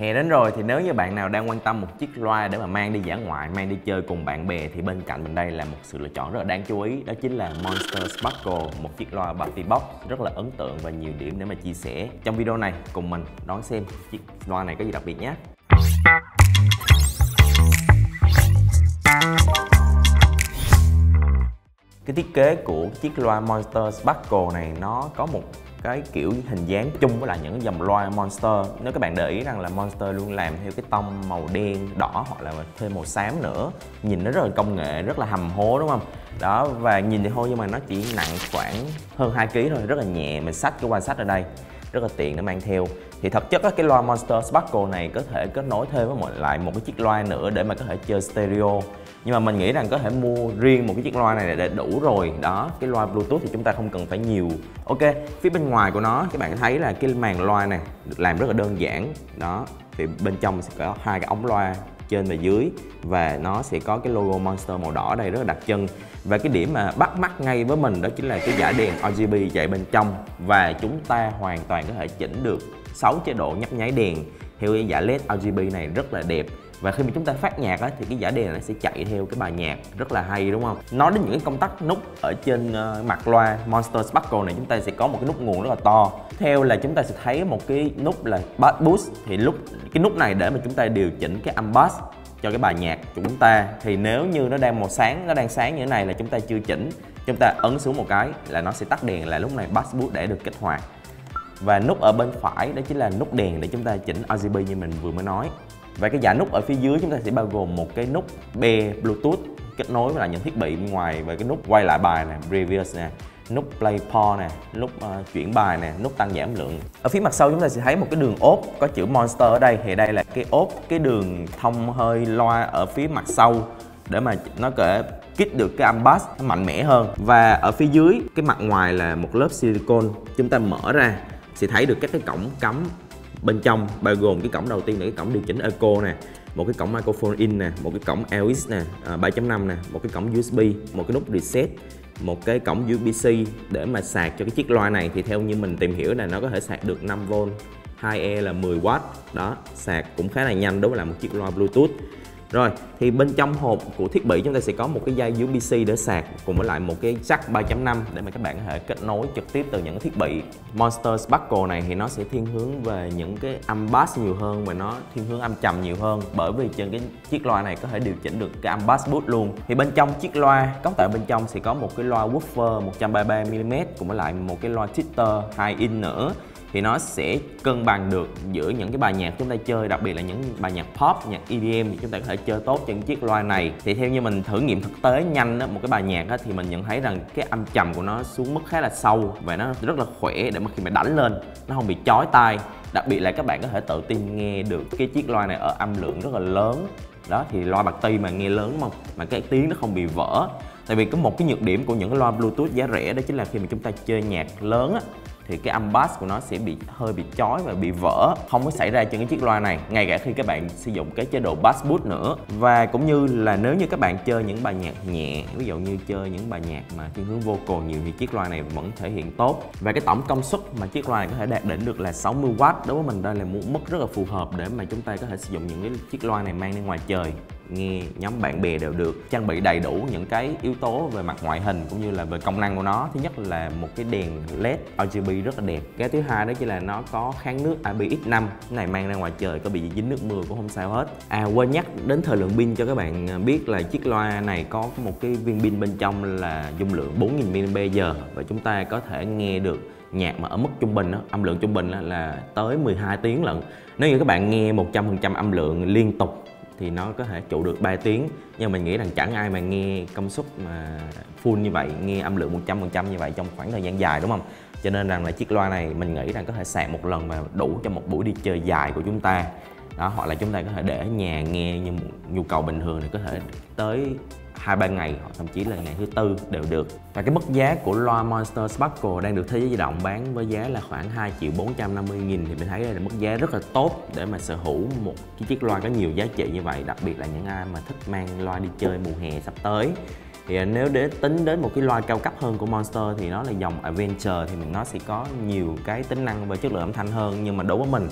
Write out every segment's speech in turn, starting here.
Hè đến rồi thì nếu như bạn nào đang quan tâm một chiếc loa để mà mang đi dã ngoại, mang đi chơi cùng bạn bè thì bên cạnh mình đây là một sự lựa chọn rất là đáng chú ý. Đó chính là Monster Sparkle, một chiếc loa Party Box rất là ấn tượng và nhiều điểm để mà chia sẻ. Trong video này cùng mình đón xem chiếc loa này có gì đặc biệt nhé. Cái thiết kế của chiếc loa Monster Sparkle này nó có một cái kiểu hình dáng chung với lại những dòng loa Monster. Nếu các bạn để ý rằng là Monster luôn làm theo cái tông màu đen, đỏ hoặc là thêm màu xám nữa, nhìn nó rất là công nghệ, rất là hầm hố đúng không? Đó, và nhìn thì thôi nhưng mà nó chỉ nặng khoảng hơn 2 kg thôi, rất là nhẹ. Mình xách cái quai xách ở đây rất là tiện để mang theo. Thì thật chất cái loa Monster Sparkle này có thể kết nối thêm với lại một cái chiếc loa nữa để mà có thể chơi stereo. Nhưng mà mình nghĩ rằng có thể mua riêng một cái chiếc loa này để đủ rồi. Đó, cái loa Bluetooth thì chúng ta không cần phải nhiều. Ok, phía bên ngoài của nó các bạn thấy là cái màn loa này được làm rất là đơn giản. Đó, thì bên trong sẽ có hai cái ống loa trên và dưới, và nó sẽ có cái logo Monster màu đỏ đây rất là đặc trưng. Và cái điểm mà bắt mắt ngay với mình đó chính là cái dải đèn RGB chạy bên trong, và chúng ta hoàn toàn có thể chỉnh được 6 chế độ nhấp nháy đèn theo cái dải LED RGB này rất là đẹp. Và khi mà chúng ta phát nhạc á, thì cái dải đèn này sẽ chạy theo cái bài nhạc rất là hay đúng không? Nói đến những cái công tắc nút ở trên mặt loa Monster Sparkle này, chúng ta sẽ có một cái nút nguồn rất là to. Theo là chúng ta sẽ thấy một cái nút là Bass Boost, thì cái nút này để mà chúng ta điều chỉnh cái âm bass cho cái bài nhạc của chúng ta. Thì nếu như nó đang màu sáng, nó đang sáng như thế này là chúng ta chưa chỉnh, chúng ta ấn xuống một cái là nó sẽ tắt đèn, là lúc này Bass Boost để được kích hoạt. Và nút ở bên phải đó chính là nút đèn để chúng ta chỉnh RGB như mình vừa mới nói. Và cái dải nút ở phía dưới chúng ta sẽ bao gồm một cái nút be Bluetooth kết nối với lại những thiết bị bên ngoài, và cái nút quay lại bài nè, previous nè, nút play pause nè, nút chuyển bài nè, nút tăng giảm lượng. Ở phía mặt sau chúng ta sẽ thấy một cái đường ốp có chữ Monster ở đây. Thì đây là cái ốp, cái đường thông hơi loa ở phía mặt sau để mà nó có thể kích được cái âm bass nó mạnh mẽ hơn. Và ở phía dưới cái mặt ngoài là một lớp silicone. Chúng ta mở ra sẽ thấy được các cái cổng cắm bên trong, bao gồm cái cổng đầu tiên là cái cổng điều chỉnh echo nè, một cái cổng microphone in nè, một cái cổng AUX nè, 3.5 nè, một cái cổng USB, một cái nút reset, một cái cổng USB-C để mà sạc cho cái chiếc loa này. Thì theo như mình tìm hiểu là nó có thể sạc được 5V, 2E là 10W. Đó, sạc cũng khá là nhanh đối với là một chiếc loa Bluetooth. Rồi, thì bên trong hộp của thiết bị chúng ta sẽ có một cái dây USB-C để sạc, cùng với lại một cái jack 3.5 để mà các bạn có thể kết nối trực tiếp từ những thiết bị. Monster Sparkle này thì nó sẽ thiên hướng về những cái âm bass nhiều hơn, và nó thiên hướng âm trầm nhiều hơn, bởi vì trên cái chiếc loa này có thể điều chỉnh được cái âm bass boost luôn. Thì bên trong chiếc loa, cấu tạo bên trong sẽ có một cái loa woofer 133mm cùng với lại một cái loa tweeter 2in nữa. Thì nó sẽ cân bằng được giữa những cái bài nhạc chúng ta chơi, đặc biệt là những bài nhạc pop, nhạc EDM thì chúng ta có thể chơi tốt trên chiếc loa này. Thì theo như mình thử nghiệm thực tế nhanh đó, một cái bài nhạc đó, thì mình nhận thấy rằng cái âm trầm của nó xuống mức khá là sâu và nó rất là khỏe để mà khi mà đánh lên nó không bị chói tai. Đặc biệt là các bạn có thể tự tin nghe được cái chiếc loa này ở âm lượng rất là lớn. Đó, thì loa Party mà nghe lớn đúng không? Mà cái tiếng nó không bị vỡ. Tại vì có một cái nhược điểm của những cái loa Bluetooth giá rẻ đó chính là khi mà chúng ta chơi nhạc lớn á, thì cái âm bass của nó sẽ hơi bị chói và bị vỡ. Không có xảy ra trên cái chiếc loa này, ngay cả khi các bạn sử dụng cái chế độ Bass Boost nữa. Và cũng như là nếu như các bạn chơi những bài nhạc nhẹ, ví dụ như chơi những bài nhạc mà thiên hướng vocal nhiều, thì chiếc loa này vẫn thể hiện tốt. Và cái tổng công suất mà chiếc loa này có thể đạt đỉnh được là 60W. Đối với mình đây là một mức rất là phù hợp để mà chúng ta có thể sử dụng những cái chiếc loa này mang đi ngoài trời, nghe nhóm bạn bè đều được. Trang bị đầy đủ những cái yếu tố về mặt ngoại hình cũng như là về công năng của nó. Thứ nhất là một cái đèn LED RGB rất là đẹp. Cái thứ hai đó chỉ là nó có kháng nước IPX5. Cái này mang ra ngoài trời có bị dính nước mưa cũng không sao hết. Quên nhắc đến thời lượng pin cho các bạn biết là chiếc loa này có một cái viên pin bên trong là dung lượng 4000 mAh, và chúng ta có thể nghe được nhạc mà ở mức trung bình đó, âm lượng trung bình là tới 12 tiếng lận. Nếu như các bạn nghe 100% âm lượng liên tục thì nó có thể trụ được 3 tiếng. Nhưng mà mình nghĩ rằng chẳng ai mà nghe công suất mà full như vậy, nghe âm lượng 100% như vậy trong khoảng thời gian dài đúng không? Cho nên rằng là chiếc loa này mình nghĩ rằng có thể sạc một lần mà đủ cho một buổi đi chơi dài của chúng ta. Đó, hoặc là chúng ta có thể để ở nhà nghe như một nhu cầu bình thường thì có thể tới 2-3 ngày, hoặc thậm chí là ngày thứ tư đều được. Và cái mức giá của loa Monster Sparkle đang được Thế Giới Di Động bán với giá là khoảng 2.450.000, thì mình thấy đây là mức giá rất là tốt để mà sở hữu một cái chiếc loa có nhiều giá trị như vậy, đặc biệt là những ai mà thích mang loa đi chơi mùa hè sắp tới. Thì nếu tính đến một cái loa cao cấp hơn của Monster thì nó là dòng Adventure, thì nó sẽ có nhiều cái tính năng và chất lượng âm thanh hơn. Nhưng mà đối với mình,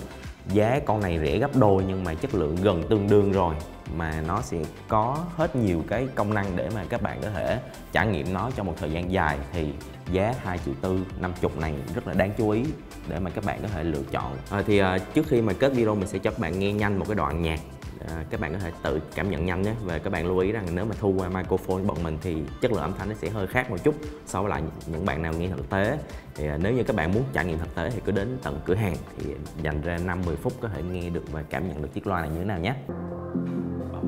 giá con này rẻ gấp đôi nhưng mà chất lượng gần tương đương rồi, mà nó sẽ có hết nhiều cái công năng để mà các bạn có thể trải nghiệm nó trong một thời gian dài, thì giá 2,4 triệu 50 này rất là đáng chú ý để mà các bạn có thể lựa chọn. Trước khi mà kết video mình sẽ cho các bạn nghe nhanh một cái đoạn nhạc, các bạn có thể tự cảm nhận nhanh nhé. Và các bạn lưu ý rằng nếu mà thu qua microphone bọn mình thì chất lượng âm thanh nó sẽ hơi khác một chút so với lại những bạn nào nghe thực tế. Thì nếu như các bạn muốn trải nghiệm thực tế thì cứ đến tận cửa hàng, thì dành ra 5-10 phút có thể nghe được và cảm nhận được chiếc loa này như thế nào nhé.